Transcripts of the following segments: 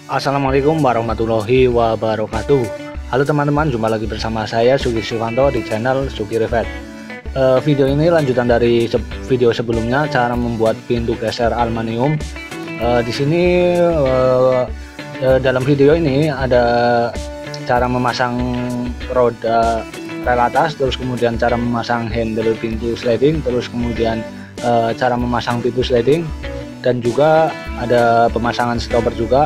Assalamualaikum warahmatullahi wabarakatuh. Halo teman-teman, jumpa lagi bersama saya Sugi Siwanto di channel Sugi Revet. Video ini lanjutan dari video sebelumnya, cara membuat pintu geser aluminium. Di sini dalam video ini ada cara memasang roda rel atas, terus kemudian cara memasang handle pintu sliding, terus kemudian cara memasang pintu sliding, dan juga ada pemasangan stopper juga.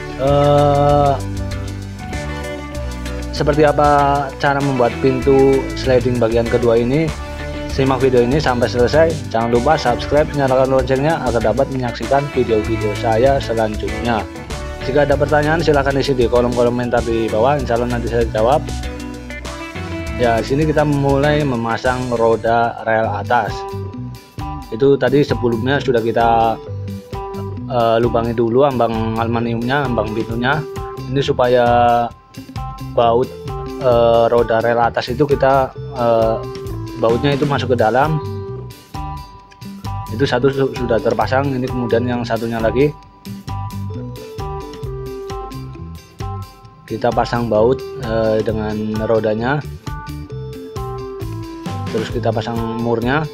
Seperti apa cara membuat pintu sliding bagian kedua ini? Simak video ini sampai selesai. Jangan lupa subscribe, nyalakan loncengnya agar dapat menyaksikan video-video saya selanjutnya. Jika ada pertanyaan silahkan isi di kolom komentar di bawah, insya Allah nanti saya jawab. Ya, sini kita mulai memasang roda rel atas. Itu tadi sebelumnya sudah kita lubangi dulu ambang aluminiumnya, ambang pintunya. Ini supaya baut roda rel atas itu kita bautnya itu masuk ke dalam. Itu satu sudah terpasang, ini kemudian yang satunya lagi kita pasang baut dengan rodanya, terus kita pasang murnya.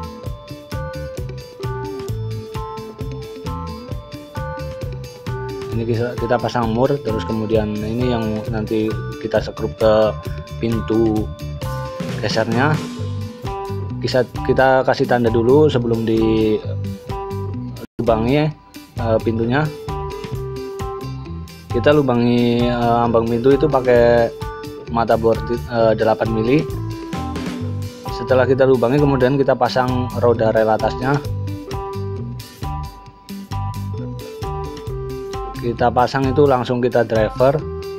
Ini kita pasang mur, terus kemudian ini yang nanti kita sekrup ke pintu gesernya. Kita kasih tanda dulu sebelum dilubangi pintunya. Kita lubangi ambang pintu itu pakai mata bor 8 mili. Setelah kita lubangi, kemudian kita pasang roda rel atasnya. Kita pasang itu langsung kita driver.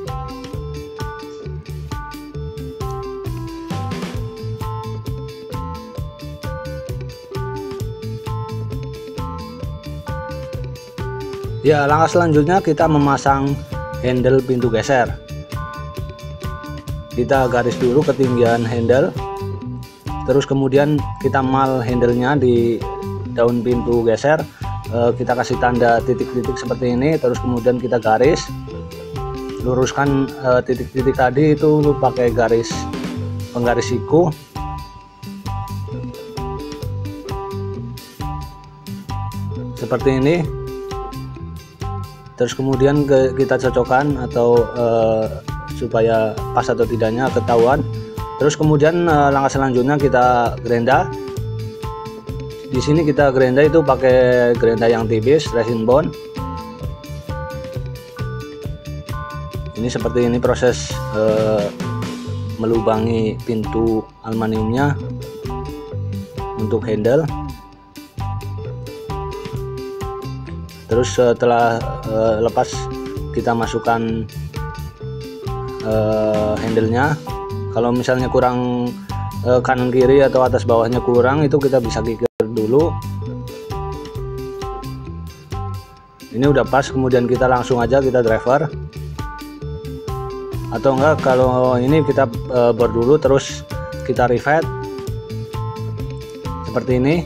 Ya, langkah selanjutnya kita memasang handle pintu geser. Kita garis dulu ketinggian handle, terus kemudian kita mal handlenya di daun pintu geser. Kita kasih tanda titik-titik seperti ini, terus kemudian kita garis, luruskan titik-titik tadi itu pakai garis penggaris siku. Seperti ini. Terus kemudian kita cocokkan atau supaya pas atau tidaknya ketahuan. Terus kemudian langkah selanjutnya kita gerenda. Di sini kita gerenda itu pakai gerenda yang tipis, resin bond. Ini seperti ini proses melubangi pintu aluminiumnya untuk handle. Terus setelah lepas, kita masukkan handlenya. Kalau misalnya kurang kanan kiri atau atas bawahnya kurang, itu kita bisa kikir dulu. Ini udah pas, kemudian kita langsung aja kita driver, atau enggak kalau ini kita bor dulu terus kita rivet seperti ini.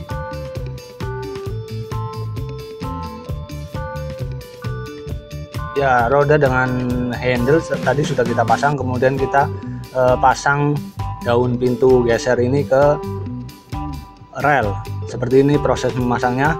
Ya, roda dengan handle tadi sudah kita pasang, kemudian kita pasang daun pintu geser ini ke rel. Seperti ini proses memasangnya.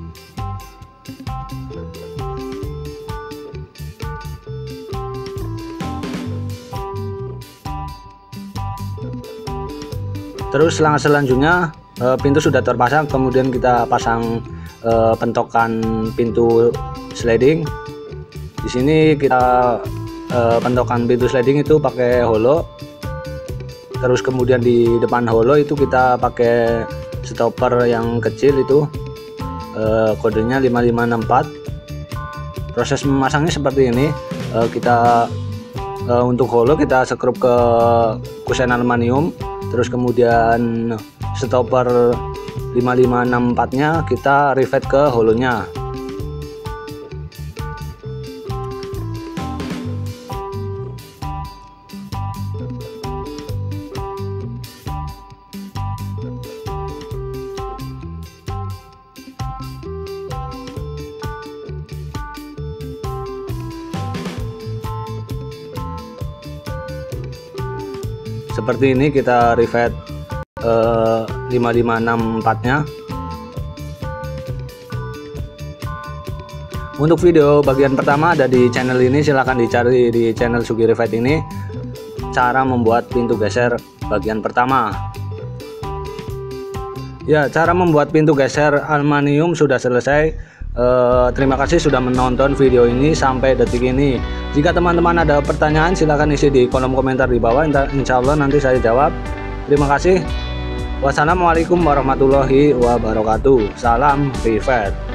Terus langkah selanjutnya pintu sudah terpasang, kemudian kita pasang pentokan pintu sliding. Di sini kita pentokan pintu sliding itu pakai holo. Terus kemudian di depan holo itu kita pakai stopper yang kecil itu, kodenya 5564. Proses memasangnya seperti ini. Kita untuk holo kita sekrup ke kusen aluminium, terus kemudian stopper 5564 nya kita rivet ke holonya. Seperti ini kita rivet 5564 nya. Untuk video bagian pertama ada di channel ini, silahkan dicari di channel Sugi Rivet ini, cara membuat pintu geser bagian pertama. Ya, cara membuat pintu geser aluminium sudah selesai. Terima kasih sudah menonton video ini sampai detik ini. Jika teman-teman ada pertanyaan silahkan isi di kolom komentar di bawah, insya Allah nanti saya jawab. Terima kasih. Wassalamualaikum warahmatullahi wabarakatuh. Salam Rivet.